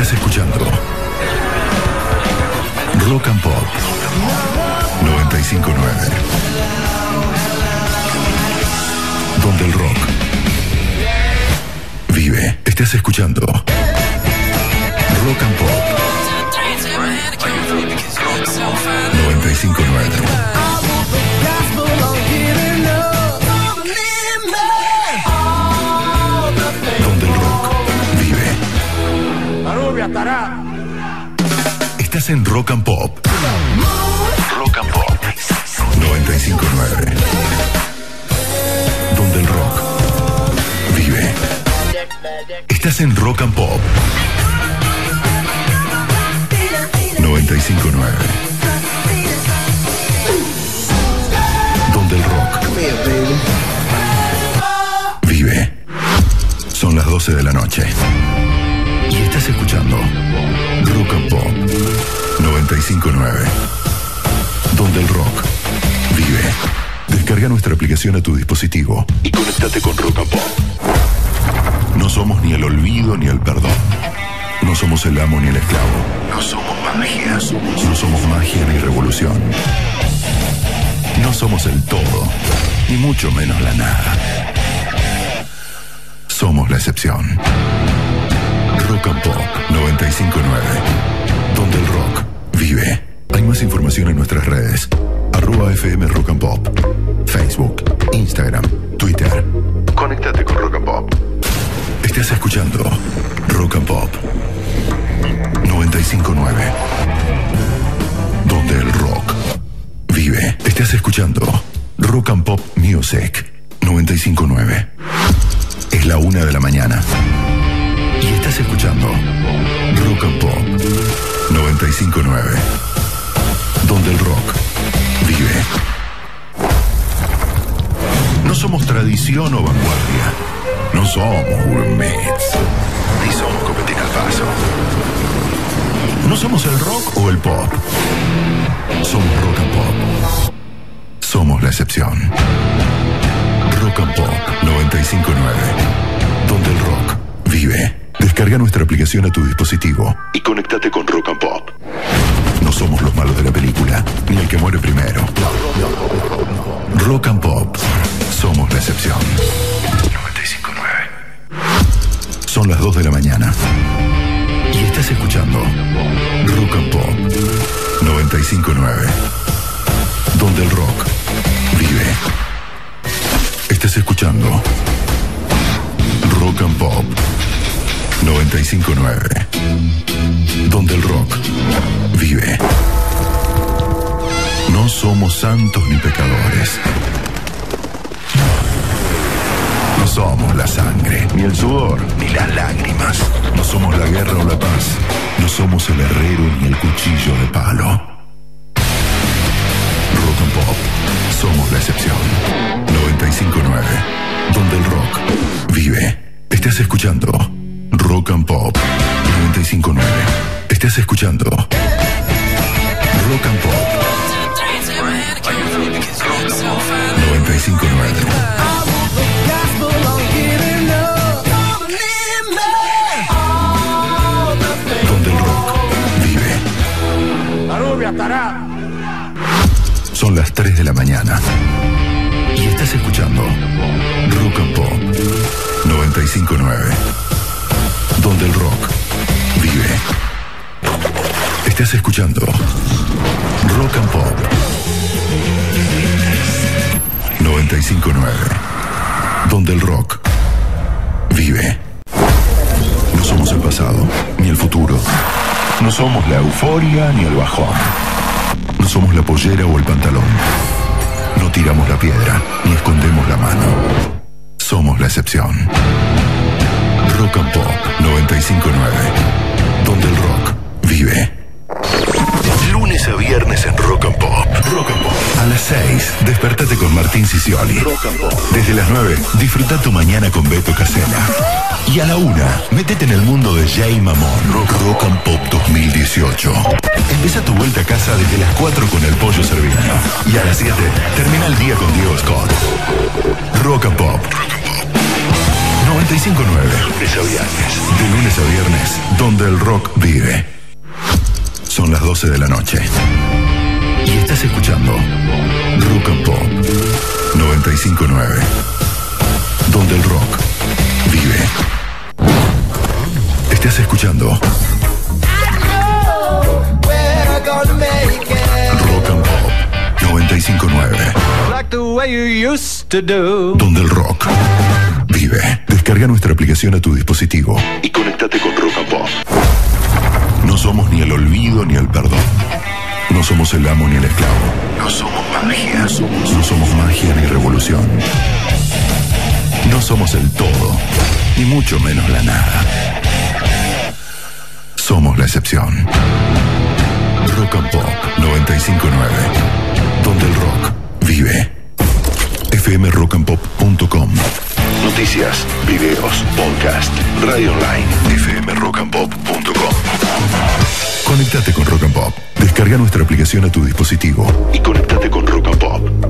Estás escuchando Rock and Pop 95.9, donde el rock vive. Estás escuchando Rock and Pop 95.9, donde el rock vive. La rubia estará. Estás en Rock and Pop. Rock and Pop 95.9, donde el rock vive. Estás en Rock and Pop 95.9, donde el rock vive. Son las 12 de la noche y estás escuchando Rock and Pop 95.9, donde el rock vive. Descarga nuestra aplicación a tu dispositivo y conéctate con Rock and Pop. No somos ni el olvido ni el perdón. No somos el amo ni el esclavo. No somos magia. No somos magia ni revolución. No somos el todo, ni mucho menos la nada. Somos la excepción. Rock and Pop 95.9, donde el rock vive. Hay más información en nuestras redes. @FM Rock and Pop, Facebook, Instagram, Twitter. Conéctate con Rock and Pop. Estás escuchando Rock and Pop 95.9, donde el rock vive. Estás escuchando Rock and Pop Music 95.9. Es la 1 de la mañana y estás escuchando Rock and Pop 95.9, donde el rock vive. No somos tradición o vanguardia. No somos gourmets, ni somos copetín al paso. No somos el rock o el pop. Somos Rock and Pop. Somos la excepción. Rock and Pop 95.9, donde el rock vive. Descarga nuestra aplicación a tu dispositivo y conéctate con Rock and Pop. No somos los malos de la película, ni el que muere primero. Rock and Pop. Somos la excepción. 95.9. Son las 2 de la mañana y estás escuchando Rock and Pop 95.9, donde el rock vive. Estás escuchando Rock and Pop 95.9, donde el rock vive. No somos santos ni pecadores. No somos la sangre, ni el sudor, ni las lágrimas. No somos la guerra o la paz. No somos el herrero ni el cuchillo de palo. Rock and Pop. Somos la excepción. 95.9, donde el rock vive. Estás escuchando Rock and Pop 95.9. Estás escuchando Rock and Pop 95.9. Donde el rock vive. La rubia estará. Son las 3 de la mañana y estás escuchando Rock and Pop 95.9, donde el rock vive. Estás escuchando Rock and Pop 95.9, donde el rock vive. No somos el pasado, ni el futuro. No somos la euforia ni el bajón. No somos la pollera o el pantalón. No tiramos la piedra, ni escondemos la mano. Somos la excepción. Rock and Pop 95.9, donde el rock vive. Lunes a viernes en Rock and Pop. Rock and Pop. A las 6, despertate con Martín Sicioli. Rock and Pop. Desde las 9, disfruta tu mañana con Beto Casella. Y a la 1, métete en el mundo de Jay Mamón. Rock and Pop 2018. Empieza tu vuelta a casa desde las 4 con el Pollo Cerviño. Y a las 7, termina el día con Diego Scott. Rock and Pop 95.9. De lunes a viernes. donde el rock vive. Son las 12 de la noche. Y estás escuchando Rock and Pop 95.9, donde el rock vive. Estás escuchando Rock and Pop 95.9, donde el rock vive. Descarga nuestra aplicación a tu dispositivo y conéctate con Rock and Pop. No somos ni el olvido ni el perdón. No somos el amo ni el esclavo. No somos magia. No somos magia ni revolución. No somos el todo, ni mucho menos la nada. Somos la excepción. Rock and Pop 95.9, donde el rock vive. fmrockandpop.com. Noticias, videos, podcast, radio online, fmrockandpop.com. Conéctate con Rock and Pop. Descarga nuestra aplicación a tu dispositivo y conéctate con Rock and Pop.